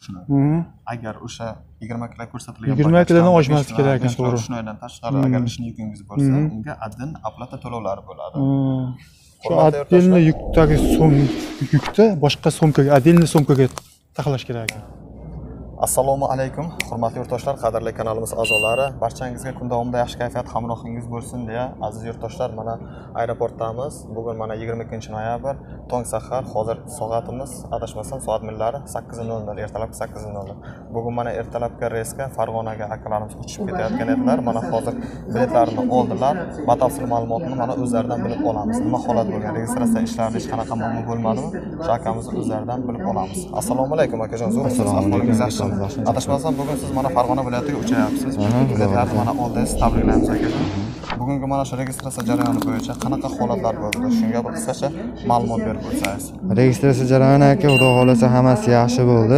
shuni. Agar o'sha 20 kilo ko'rsatilgan 20 kilodan oshmasi kerak ekan, to'g'ri. Shundan tashqari agar ishni yukingiz bo'lsa, unga adin aplata to'lovlari bo'ladi. Shu отдельно yukdagi yukda boshqa sumkaga, отдельно sumkaga taxlash kerak ekan. Assalomu alaykum, hurmatli yurtdoshlar, qadrli kanalimiz a'zolari. Barchangizga kun davomida yaxshi kayfiyat hamrohingiz bo'lsin deya, aziz yurtdoshlar, mana aeroportdamiz. Bugun mana 22-noyabr, tong sahar, hozir soatimiz adashmasam soat millari 8:00, ertalabki 8:00. Bugun mana ertalabki reysga Farg'onaga akalarimiz uchib ketayotgan edilar. Mana hozir biletlarini oldilar. Batafsil ma'lumotni mana o'zlaridan bilib olamiz. Nima holat bo'lgan, registratsiya ishlarida hech qanaqa muammo bo'lmadimi? Shu akamizni o'zlaridan bilib olamiz. Assalomu alaykum akajon, zo'rmisiz? Adashmasam bugun siz mana Farg'ona viloyatiga uchayapsiz. Biletlarni mana oldingiz, tabriklaymiz akajon. Bugungi mana shu registratsiya jarayoni bo'yicha qanaqa holatlar bo'ldi? Shunga bir qisqacha ma'lumot berib o'tsangiz. Registratsiya jarayoni aka, xudo xolasa hammasi yaxshi bo'ldi.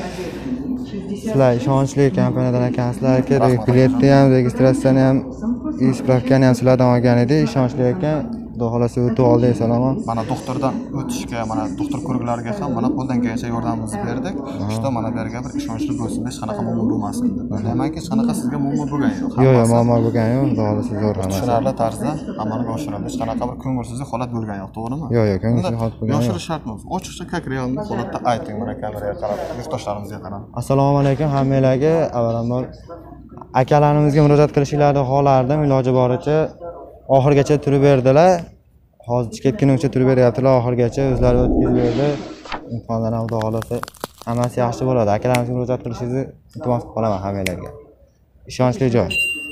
Sizlar ishonchli kompaniyadan ekansizlar aka. Biletni ham, registratsiyani ham, ispravkani ham sizlardan olgan edik. Ishonchli ekan. Xudo xolasa o'tib oldi, salomon. Mana doktordan o'tishga, mana doktor ko'riklariga ham mana qo'ldan kelgancha yordamimizni berdik. Shunda mana bu yerga bir ishonchli bo'lsin, hech qanaqa muammo bo'lmasin deb. Bilamanki, hech qanaqa sizga muammo bo'lgan yo'q. Yo'q, muammo bo'lgan yo'q. Xudo xolasa zo'r hammasi. Tushunarli tarzda amalga oshirildi. Hech qanaqa bir ko'ngilsizlik holat bo'lgan yo'q, to'g'rimi? Yo'q, ko'ngilsiz holat bo'lgan yo'q. Yoshirish shart emas. Ochiqcha как realni holatda ayting mana kameraga qarab, yurtdoshlarimizga qarab. Assalomu alaykum hammalarga. Avvalambor akalarimizga murojaat qilishinglarni xohlardim. Iloji boricha oxirgacha turib berdilar. Hozir ketguncha turib beryaptilar, oxirgacha o'zlari o'tkazib berdi. Imtihonlar ham xudo xolasa hammasi yaxshi bo'ladi. Akalarimizga murojaat qilishingizni iltimos qilaman hammalarga. Ishonchli joy.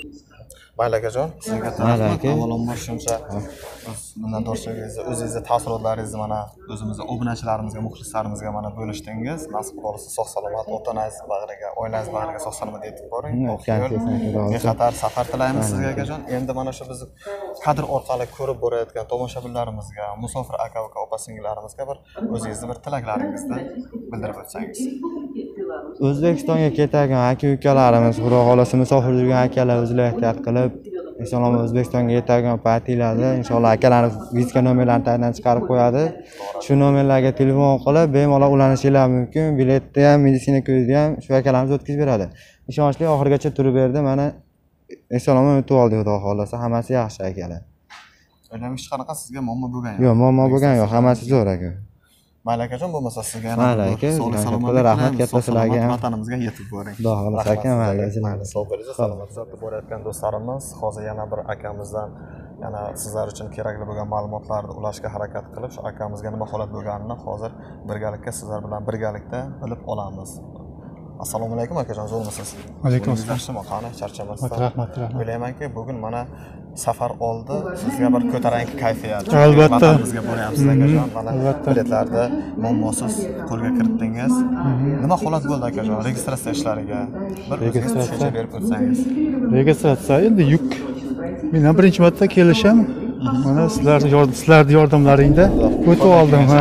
Mayli akajon, sizga rahmat. Avvalambor shuncha minnatdorchiligingizga, o'zingizning taassurotlaringizni mana o'zimizning obunachilarimizga, muxlislarimizga mana bo'lishdingiz. Nasib qilsa sog' salomat otangiz bag'riga, oilangiz bag'riga sog' salomat yetib boring. Bexatar safar tilaymiz sizga akajon. Endi mana shu biz kadr orqali ko'rib borayotgan tomoshabinlarimizga, musofir aka-uka, opa-singillarimizga bir o'zingizning bir tilaklaringizni bildirib o'tsangiz. O'zbekistonga ketadigan aka-ukalarimiz, xudo xolasa musofir yurgan akalar o'zlari ehtiyot qilib, inshaalloh O'zbekistonga yetadigan paytinglarda inshaalloh akalarimiz vizga nomerlarini tayindan chiqarib qo'yadi. Shu nomerlarga telefon qilib, bemalol ulanishingiz mumkin. Biletni ham, meditsina ko'rikni ham shu akalarimiz o'tkazib beradi. Ishonchli oxirgacha turib berdi. Mana inshaalloh o'tib oldi, xudo xolasa hammasi yaxshi akalar. O'ylayman hech qanaqa sizga muammo bo'lgan yo'q. Yo'q, muammo bo'lgan yo'q, hammasi zo'r aka. Mayli akajon, bo'lmasa sizga yana sog'lik salomatlik, rahmat katta sizlarga ham. Vatanimizga yetib boring. Xudo xolasa aka, mayli. Sog' bo'linglar, salomat borayotgan do'stlarimiz, hozir yana bir akamizdan yana sizlar uchun kerakli bo'lgan ma'lumotlarni ulashga harakat qilib, shu akamizga nima holat bo'lganini hozir birgalikda sizlar bilan birgalikda bilib olamiz. Assalomu alaykum akajon, zo'rmisiz? Alaykum assalom. Qani, charchamasdan. Rahmat. O'ylaymanki, bugun mana safar oldi sizga bir ko'tarinki kayfiyat. Albatta. Bizga bo'lyapsiz akajon. Mana biletlarni muammosiz qo'lga kiritdingiz. Nima holat bo'ldi akajon registratsiya ishlariga? Bir tushuncha berib o'tsangiz. Registratsiya endi yuk. Men birinchi marta kelishim. Mana sizlarning yordamlaringda o'tib oldim, ha.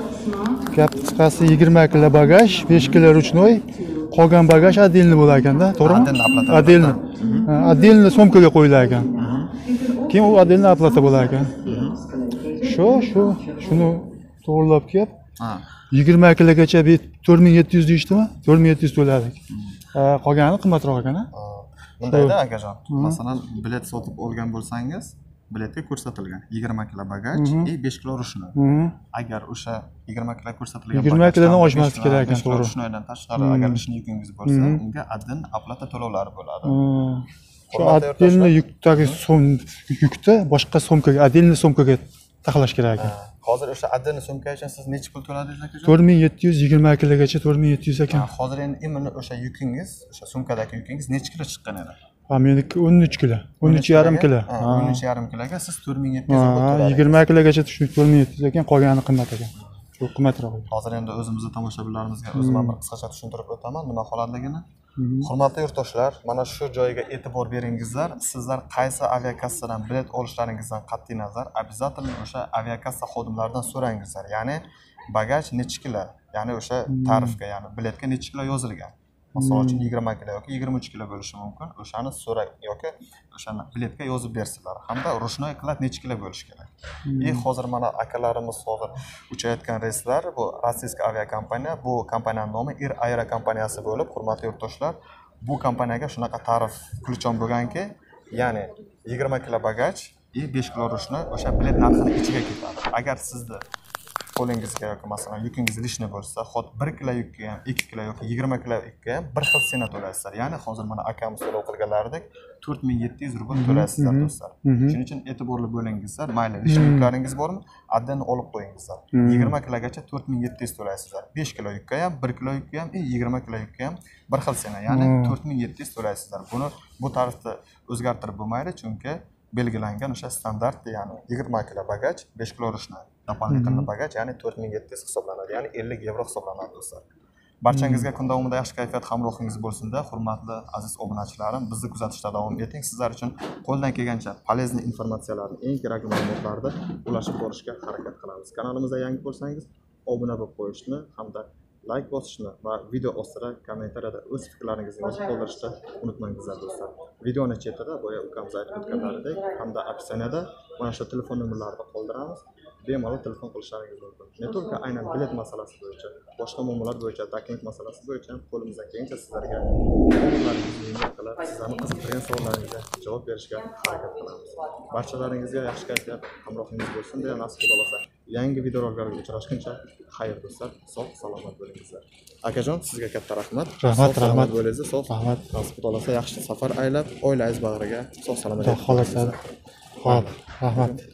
Gap qisqasi 20 kilo bagaj, 5 kilo ruchnoy, qolgan bagaj отдельно bo'lar ekanda, to'g'rimi? Отдельно. Отдельно sumkaga qo'yilar ekan. Keyin u отдельно aplata bo'lar ekan. Shuni to'g'rilab kelib, 20 kilogacha 4700 deyishdimi? 4700 to'ladik. Qolgani qimmatroq ekan, ha? Bundayda akajon, masalan, bilet sotib olgan bo'lsangiz, biletga ko'rsatilgan 20 kilo bagaj va 5 kilo ruchnoy. Agar o'sha 20 kilo ko'rsatilgan 20 kilodan oshmasi kerak ekan, to'g'ri. Ruchnoydan tashqari agar ishni yukingiz bo'lsa, unga adin aplata to'lovlari bo'ladi. Shu отдельно yukdagi yukda boshqa sumkaga, отдельно sumkaga taxlash kerak ekan. Hozir o'sha adin sumka uchun siz necha pul to'ladingiz akajon? 4720 kilogacha 4700 ekan. Hozir endi imini o'sha yukingiz, o'sha sumkadagi yukingiz necha kilo chiqqan edi? Meniki 13 kilo, 13,5 kilo. 13,5 kiloga siz 4700 to'ladingiz. 20 kilogacha tushib 4700 ekan, qolgani qimmat ekan. Shu qimmatroq. Hozir endi o'zimizning tomoshabinlarimizga o'zim ham bir qisqacha tushuntirib o'taman nima holatligini. Hurmatli yurtdoshlar, mana shu joyga e'tibor beringizlar. Sizlar qaysi aviakassadan bilet olishlaringizdan qat'iy nazar, обязательно o'sha aviakassa xodimlaridan so'rangizlar. Ya'ni bagaj necha kilo, ya'ni o'sha tarifga, ya'ni biletga necha kilo yozilgan. Misol uchun 20 kilo yoki 23 kilo bo'lishi mumkin. O'shani so'rang yoki o'shani biletga yozib bersizlar. Hamda rushnoy qilib necha kilo bo'lishi kerak. Hozir mana akalarimiz hozir uchayotgan reyslar bu rossiyskiy aviakompaniya. Bu kompaniyaning nomi Ir Aero kompaniyasi bo'lib, hurmatli yurtdoshlar, bu kompaniyaga shunaqa tarif qilichon bo'lganki, ya'ni 20 kilo bagaj 5 kilo rushnoy o'sha bilet narxini ichiga ketadi. Agar sizni qo'lingizga yoki masalan yukingiz lishni bo'lsa, xod 1 kilo yukka ham, 2 kilo yoki 20 kilo yukka ham bir xil sena to'laysizlar. Ya'ni hozir mana akamiz to'lov qilganlaridek 4700 rubl to'laysizlar do'stlar. Shuning uchun e'tiborli bo'lingizlar. Mayli, lishni yuklaringiz bormi? Addini olib qo'yingizlar. 20 kilogacha 4700 to'laysizlar. 5 kilo yukka ham, 1 kilo yukka ham, 20 kilo yukka ham bir xil sena. Ya'ni 4700 to'laysizlar. Buni bu tarifni o'zgartirib bo'lmaydi, chunki belgilangan o'sha standart, ya'ni 20 kilo bagaj, 5 kilo rushnoy. Doполнительный bagaj, ya'ni 4700 hisoblanadi, ya'ni 50 yevro hisoblanadi do'stlar. Barchangizga kun davomida yaxshi kayfiyat hamrohingiz bo'lsin-da, hurmatli aziz obunachilarim, bizni kuzatishda davom eting. Sizlar uchun qo'ldan kelgancha polezniy informatsiyalarni, eng kerakli ma'lumotlarni ulashib borishga harakat qilamiz. Kanalimizga yangi bo'lsangiz, obuna bo'lib qo'yishni hamda like bosishni va video ostida kommentariyada o'z fikrlaringizni yozib qoldirishni unutmangizlar do'stlar. Videoni chetida boya ukamiz aytib o'tganlaridek hamda opsiyada mana shu telefon nomerlarini qoldiramiz. Bemalol telefon qilishlaringiz mumkin. Ne только aynan bilet masalasi bo'yicha, boshqa muammolar bo'yicha, taklif masalasi bo'yicha qo'limizdan kelgancha sizlarga savolalaringizni yengil qilib, sizlarning qiziqtirgan savollaringizga javob berishga harakat qilamiz. Barchalaringizga yaxshi kayfiyat hamrohingiz bo'lsin deya nasib qilsa, yangi videoroliklarga uchrashguncha xayr do'stlar, sog' salomat bo'lingizlar. Akajon, sizga katta rahmat. Rahmat. Bo'lingizlar, sog' Rahmat. nasib qilsa yaxshi safar aylab, oilangiz bag'riga sog' salomat Xo'p, rahmat.